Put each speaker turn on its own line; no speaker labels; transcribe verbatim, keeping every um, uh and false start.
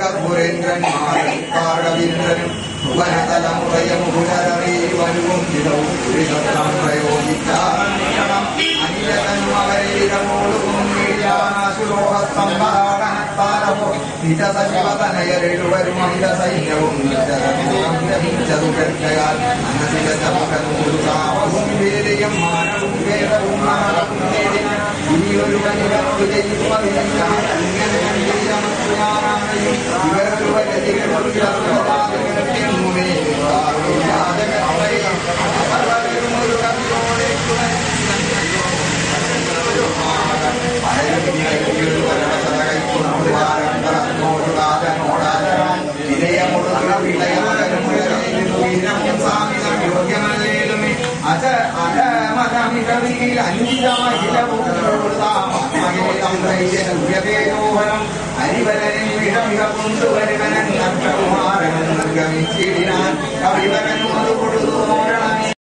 കർപ്പുരേന്ദ്രന്മാരും വനതലമുറയും പുനരറിവനും ഇതവും പുരിതത്വം പ്രയോഗിക്കണം അനിയതനും അവരീരമോളും നീയാനാശുലോഹസ്തംഭരാടനത്താരമോ നിജസശിവതനയരെഴുവരും അമിത സൈന്യവും നിജതു കേൾക്കയാൽ അനധികതമുഖനൂരു താപവും വേദിയും മാനവും വേദവും മരണവും നേടി ഇനിയൊരു വനിതനോട് ചെയ്യുന്നതില്ല ഇങ്ങനെ ചെയ്യാനാണെയും ഇവരൊരു വലിയ അരിവരനും വിഷമിക കൊണ്ടുവരുവനും